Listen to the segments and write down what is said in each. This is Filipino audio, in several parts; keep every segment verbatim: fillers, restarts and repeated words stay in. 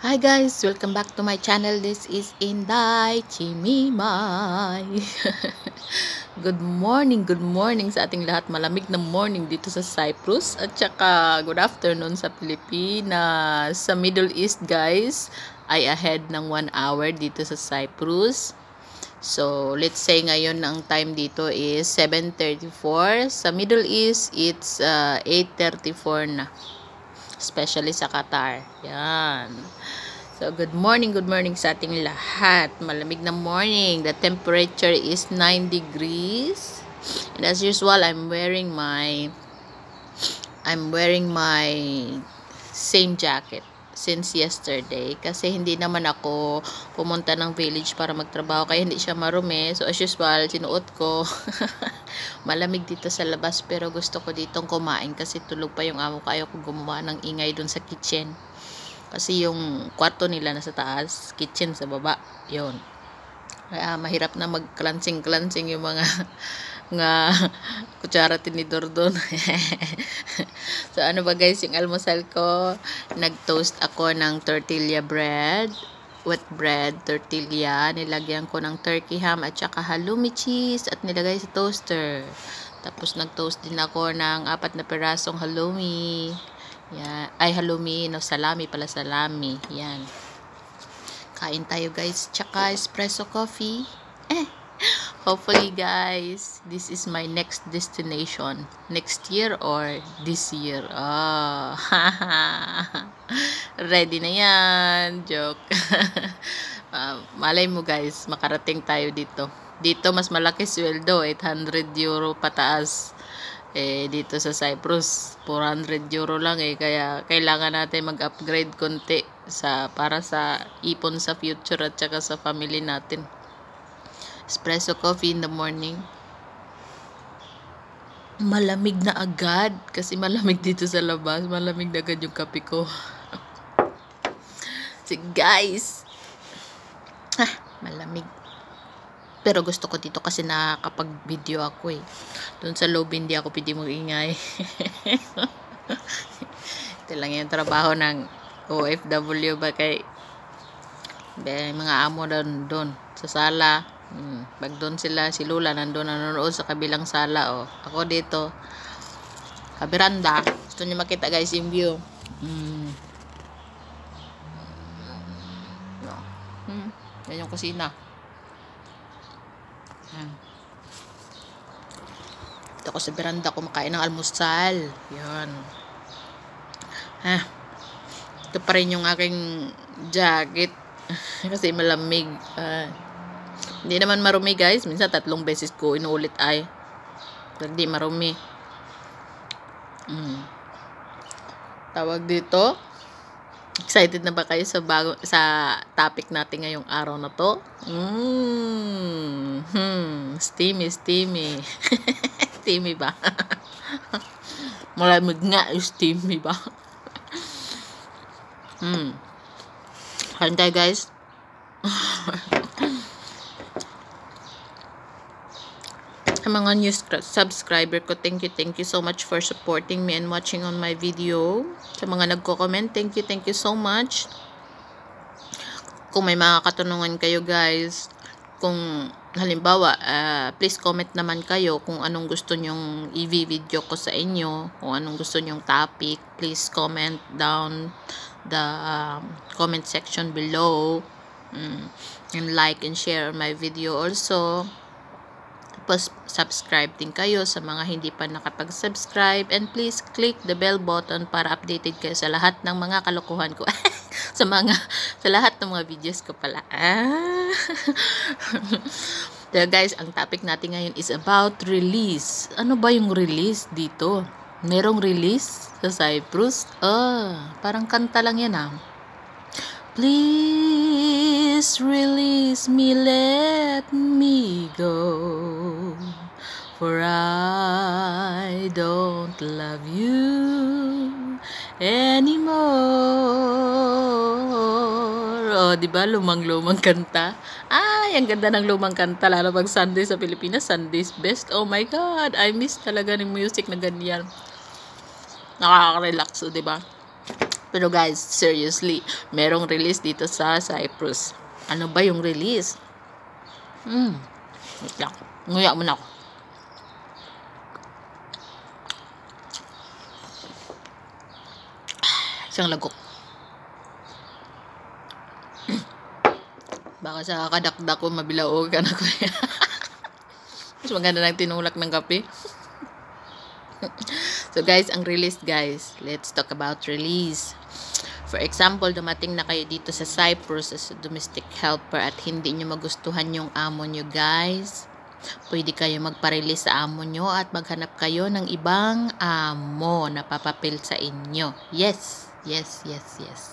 Hi guys, welcome back to my channel. This is Inday Chimimay. Good morning, good morning sa ating lahat. Malamig na morning dito sa Cyprus at saka good afternoon sa Pilipinas. Sa Middle East guys, ay ahead ng one hour dito sa Cyprus. So, let's say ngayon ang time dito is seven thirty-four. Sa Middle East, it's uh, eight thirty-four na. Especially sa Qatar. Yan. So, good morning, good morning sa ating lahat. Malamig na morning. The temperature is nine degrees. And as usual, I'm wearing my I'm wearing my same jacket since yesterday. Kasi hindi naman ako pumunta ng village para magtrabaho. Kaya hindi siya marumi. So, as usual, sinuot ko. Malamig dito sa labas pero gusto ko ditong kumain kasi tulog pa yung amo ko. Ayaw ko gumawa ng ingay dun sa kitchen kasi yung kwarto nila nasa taas, kitchen sa baba, yun. Kaya mahirap na mag cleansing cleansing yung mga nga kutsara tinidor dun. So ano ba guys, yung almusal ko, nag toast ako ng tortilla bread, wet bread, tortilla, nilagyan ko ng turkey ham at saka halloumi cheese at nilagay sa toaster. Tapos nag-toast din ako ng apat na perasong halloumi. Yan. Ay, halloumi, no, salami pala, salami. Yan. Kain tayo guys. Tsaka espresso coffee. Eh, hopefully guys, this is my next destination. Next year or this year. Oh, ready na yan. Joke. uh, malay mo guys, makarating tayo dito. Dito mas malaki sweldo, eight hundred euro pataas. Eh, dito sa Cyprus, four hundred euro lang eh. Kaya kailangan natin mag-upgrade konti sa, para sa ipon sa future at saka sa family natin. Espresso coffee in the morning. Malamig na agad kasi malamig dito sa labas. Malamig na agad yung kape ko. So guys, ah, malamig. Pero gusto ko dito kasi nakakapag-video ako eh. Doon sa loob hindi ako pwede mag-ingay. Ito lang yung trabaho ng O F W ba kay be, mga amo doon, doon sa sala. Hmm. Pag doon sila, si Lula nandun nanonood sa kabilang sala. Oh. Ako dito, kabiranda. Gusto niyo makita guys yung view. Hmm. No. Hmm. Yan yung kusina. Ito ako sa veranda kumakain ng almusal. Yan. Ha. Ito pa rin yung aking jacket. Kasi malamig. Uh, hindi naman marumi guys. Minsan tatlong beses ko inuulit ay. Hindi marumi. Hmm. Tawag dito. Excited na ba kayo sa bago sa topic natin ngayong araw na to? Mm. Hmm, steamy, steamy. Steamy ba? Malamig nga, steamy ba? Hmm. Kain tayo guys. Ang mga new subscriber ko, thank you, thank you so much for supporting me and watching on my video. Sa mga nagko-comment, thank you, thank you so much. Kung may mga katanungan kayo guys, kung halimbawa, uh, please comment naman kayo kung anong gusto nyong i-video ko sa inyo, kung anong gusto nyong topic, please comment down the um, comment section below. Mm, and like and share my video also. Tapos, subscribe din kayo sa mga hindi pa nakapag-subscribe. And please click the bell button para updated kayo sa lahat ng mga kalokohan ko. sa mga, sa lahat ng mga videos ko pala. Ah. So guys, ang topic natin ngayon is about release. Ano ba yung release dito? Merong release sa Cyprus? Ah, parang kanta lang yan ah. Please release me, let me go, for I don't love you anymore. Oh, di ba lumang-lumang kanta? Ay, ang ganda ng lumang kanta, lalo pag Sunday sa Pilipinas, Sunday's best. Oh my God, I miss talaga ng music na ganyan. Nakaka-relax, oh, di ba? Pero guys, seriously, merong release dito sa Cyprus. Ano ba yung release? Hmm, wait lang. Nguya muna ako. Isang lagok. Baka sa kakadakdak ko, mabilao ka na ko. Mas maganda ng tinulak ng kape. So guys, ang release guys, let's talk about release. For example, dumating na kayo dito sa Cyprus as a domestic helper at hindi nyo magustuhan yung amo nyo guys. Pwede kayo magpa-release sa amo nyo at maghanap kayo ng ibang amo na papapil sa inyo. Yes, yes, yes, yes.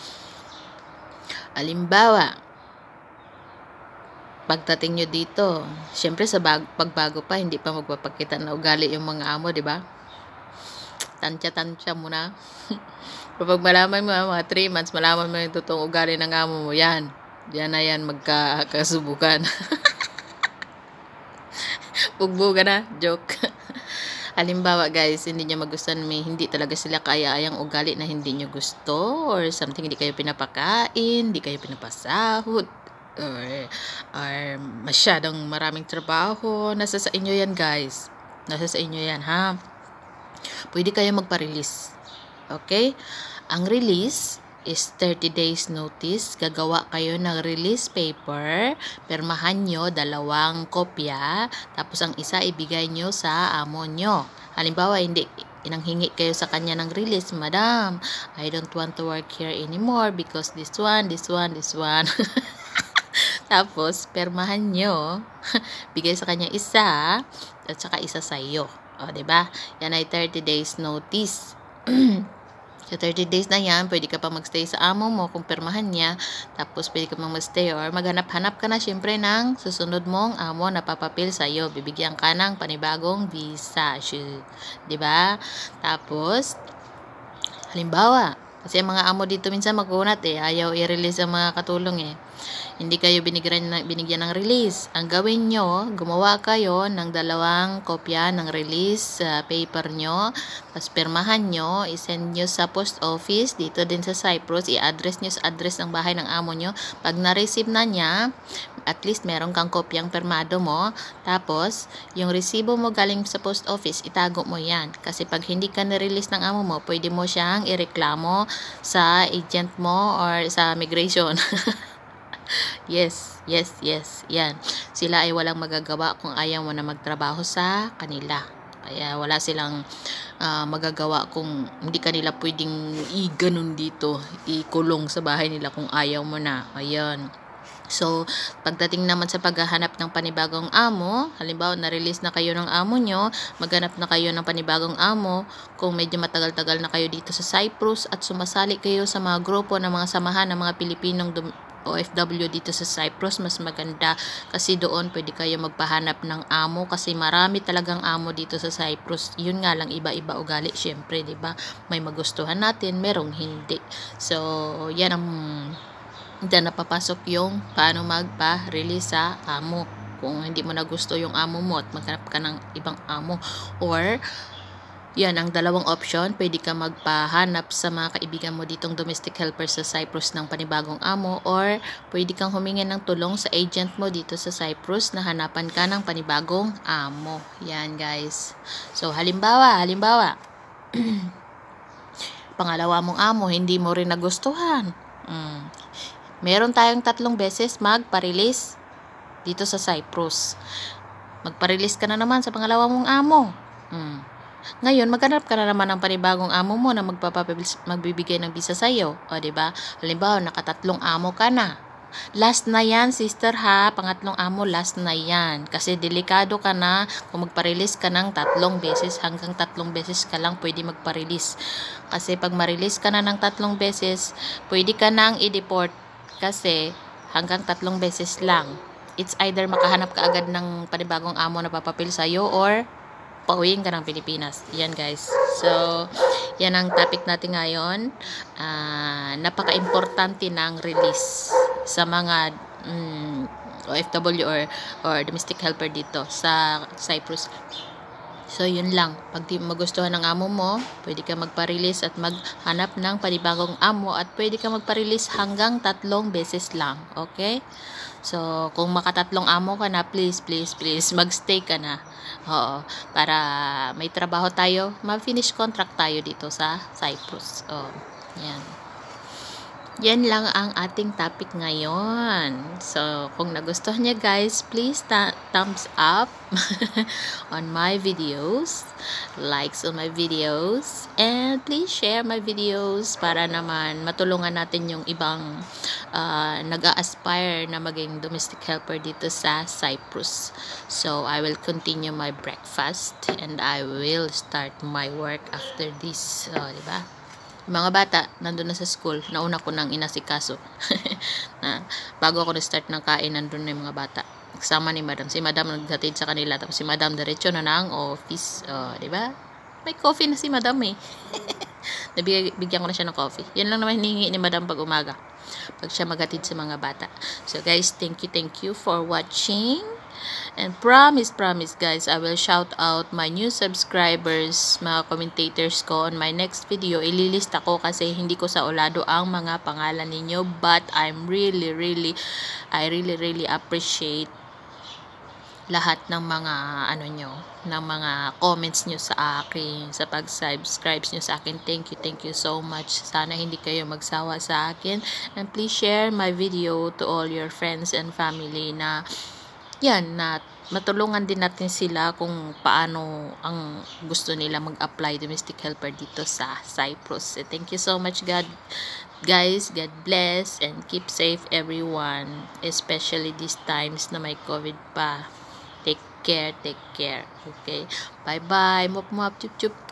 Halimbawa, pagdating nyo dito, syempre sa bag, pagbago pa, hindi pa magpapakita na ugali yung mga amo, di ba? Tansya-tansya muna. Kapag malaman mo, mga three months, malaman mo yung totoong ugali ng amo mo, yan. Yan na yan, magkakasubukan. Pugbuga na, joke. Halimbawa guys, hindi nyo magustuhan, may hindi talaga sila kaya ayang ugali na hindi nyo gusto, or something, hindi kayo pinapakain, hindi kayo pinapasahod, or, or masyadong maraming trabaho. Nasa sa inyo yan guys, nasa sa inyo yan ha. Pwede kayo magpa-release. Okay, ang release is thirty days notice. Gagawa kayo ng release paper, permahan nyo dalawang kopya, tapos ang isa ibigay nyo sa amo nyo. Halimbawa, hindi inanghingi kayo sa kanya ng release, madam, I don't want to work here anymore because this one, this one, this one. Tapos, permahan nyo, bigay sa kanya isa, at saka isa sa iyo. O, diba? Yan ay thirty days notice. So, thirty days na yan, pwede ka pa magstay sa amo mo kung permahan niya. Tapos, pwede ka magstay or maghanap-hanap ka na syempre ng susunod mong amo na papapil sa iyo. Bibigyan ka ng panibagong visa. Diba? Tapos, halimbawa, kasi ang mga amo dito minsan magkunat eh. Ayaw i-release ang mga katulong eh. Hindi kayo binigyan ng, binigyan ng release. Ang gawin nyo, gumawa kayo ng dalawang kopya ng release uh, paper nyo. Tapos pirmahan nyo, isend nyo sa post office dito din sa Cyprus. I-address nyo sa address ng bahay ng amo nyo. Pag na-receive na niya, at least meron kang kopyang permado mo. Tapos, yung resibo mo galing sa post office, itago mo yan. Kasi pag hindi ka na-release ng amo mo, pwede mo siyang ireklamo sa agent mo or sa migration. Yes, yes, yes. Yan. Sila ay walang magagawa kung ayaw mo na magtrabaho sa kanila. Kaya wala silang uh, magagawa kung hindi kanila pwedeng i-ganon dito, ikulong sa bahay nila kung ayaw mo na. Ayan. So, pagdating naman sa paghahanap ng panibagong amo, halimbawa na-release na kayo ng amo nyo, maghanap na kayo ng panibagong amo, kung medyo matagal-tagal na kayo dito sa Cyprus at sumasali kayo sa mga grupo ng mga samahan ng mga Pilipinong O F W dito sa Cyprus, mas maganda kasi doon pwede kayo magpahanap ng amo kasi marami talagang amo dito sa Cyprus. Yun nga lang, iba-iba ugali syempre, 'di ba? May magustuhan natin, merong hindi. So, yan ang dyan napapasok yung paano magpa-release sa amo. Kung hindi mo na gusto yung amo mo at maghanap ka ng ibang amo, or yan ang dalawang option, pwede ka magpahanap sa mga kaibigan mo ditong domestic helper sa Cyprus ng panibagong amo, or pwede kang humingi ng tulong sa agent mo dito sa Cyprus na hanapan ka ng panibagong amo. Yan guys. So halimbawa, halimbawa pangalawa mong amo, hindi mo rin nagustuhan. Hmm. Meron tayong tatlong beses magpa-release dito sa Cyprus. Magpa-release ka na naman sa pangalawa mong amo. Hmm. Ngayon, maghanap ka na naman ng panibagong amo mo na magbibigay ng visa sa'yo. O, diba? Halimbawa, nakatatlong amo ka na. Last na yan, sister ha. Pangatlong amo, last na yan. Kasi delikado ka na kung magpa-release ka ng tatlong beses. Hanggang tatlong beses ka lang pwede magpa-release. Kasi pag ma-release ka na ng tatlong beses, pwede ka nang i-deport. Kasi hanggang tatlong beses lang. It's either makahanap ka agad ng panibagong amo na papapil sa'yo or pauwiin ka ng Pilipinas. Yan guys. So, yan ang topic natin ngayon. Uh, napaka-importante ng release sa mga um, O F W or, or domestic helper dito sa Cyprus. So, yun lang. Pag di magustuhan ng amo mo, pwede ka magpa-release at maghanap ng panibagong amo at pwede ka magpa-release hanggang tatlong beses lang. Okay? So, kung makatatlong amo ka na, please, please, please, magstay ka na. Oo. Para may trabaho tayo, ma-finish contract tayo dito sa Cyprus. Oh, yan. Yan lang ang ating topic ngayon. So, kung nagustuhan niya guys, please thumbs up on my videos, likes on my videos, and please share my videos para naman matulungan natin yung ibang uh, nag-a-aspire na maging domestic helper dito sa Cyprus. So, I will continue my breakfast and I will start my work after this. Oh, diba? Mga bata, nandun na sa school, nauna ko nang inasikaso. na, bago ako na-start ng kain, nandun na yung mga bata. Kasama ni madam. Si madam nagdatid sa kanila, tapos si madam diretso na ng office. Oh, di ba? May coffee na si madam eh. Nabigyan ko na siya ng coffee. Yan lang naman hinihingi ni madam pag umaga. Pag siya maghatid sa mga bata. So guys, thank you, thank you for watching. And promise, promise guys, I will shout out my new subscribers, mga commentators ko on my next video. Ililista ko kasi hindi ko sa ulado ang mga pangalan ninyo. But I'm really, really, I really, really appreciate lahat ng mga ano nyo, ng mga comments nyo sa akin, sa pag-subscribe nyo sa akin. Thank you, thank you so much. Sana hindi kayo magsawa sa akin. And please share my video to all your friends and family na yan, na matulungan din natin sila kung paano ang gusto nila mag-apply domestic helper dito sa Cyprus. Thank you so much, God. Guys, God bless and keep safe everyone, especially these times na may COVID pa. Take care, take care. Okay? Bye-bye. Mop mop, chup chup.